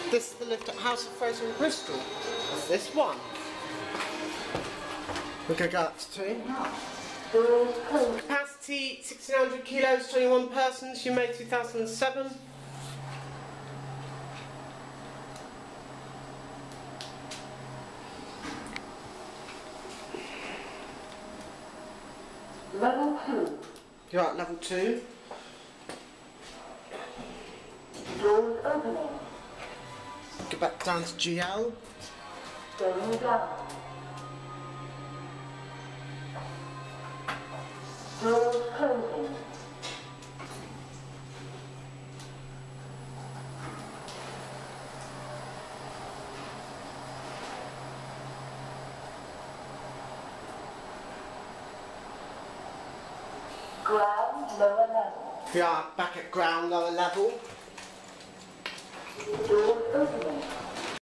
This is the lift at House of Fraser in Bristol. That's this one. We're going to go up to 2. Capacity 1600 kilos, 21 persons. You made 2007. Level 2. You're at level 2. Doors opening. Go back down to GL. Going down. Doors closing. Ground lower level. We are back at ground lower level. Doors